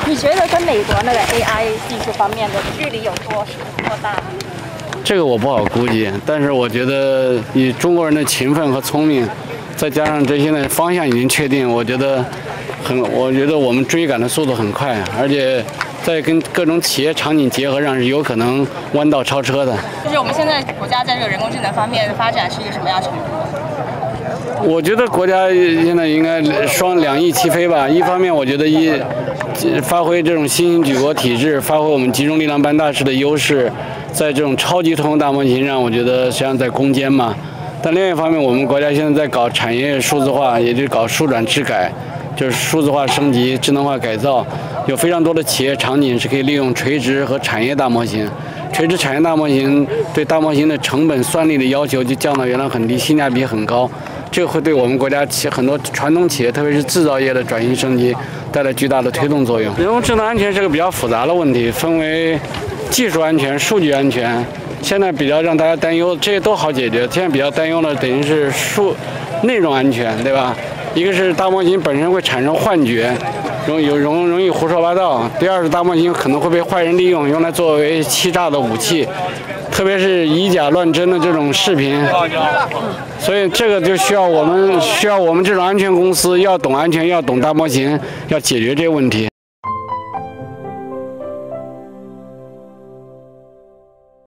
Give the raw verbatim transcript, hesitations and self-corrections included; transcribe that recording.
你觉得跟美国那个 A I 技术方面的距离有多多大？ 这个我不好估计，但是我觉得以中国人的勤奋和聪明，再加上这些呢方向已经确定，我觉得很，我觉得我们追赶的速度很快，而且在跟各种企业场景结合上是有可能弯道超车的。 就是我们现在国家在这个人工智能方面的发展是一个什么样程度？ 我觉得国家现在应该双两翼齐飞吧。一方面，我觉得一发挥这种新型举国体制，发挥我们集中力量办大事的优势，在这种超级通用大模型上，我觉得实际上在攻坚嘛。但另一方面，我们国家现在在搞产业数字化，也就是搞数转智改，就是数字化升级、智能化改造，有非常多的企业场景是可以利用垂直和产业大模型。垂直产业大模型对大模型的成本算力的要求就降到原来很低，性价比很高。这会对我们国家企很多传统企业，特别是制造业的转型升级带来巨大的推动作用。人工智能安全是个比较复杂的问题，分为技术安全、数据安全。现在比较让大家担忧，这些都好解决。现在比较担忧的等于是数内容安全，对吧？一个是大模型本身会产生幻觉，容易容容易胡说八道；第二是大模型可能会被坏人利用，用来作为欺诈的武器。特别是以假乱真的这种视频，所以这个就需要我们需要我们这种安全公司要懂安全，要懂大模型，要解决这个问题。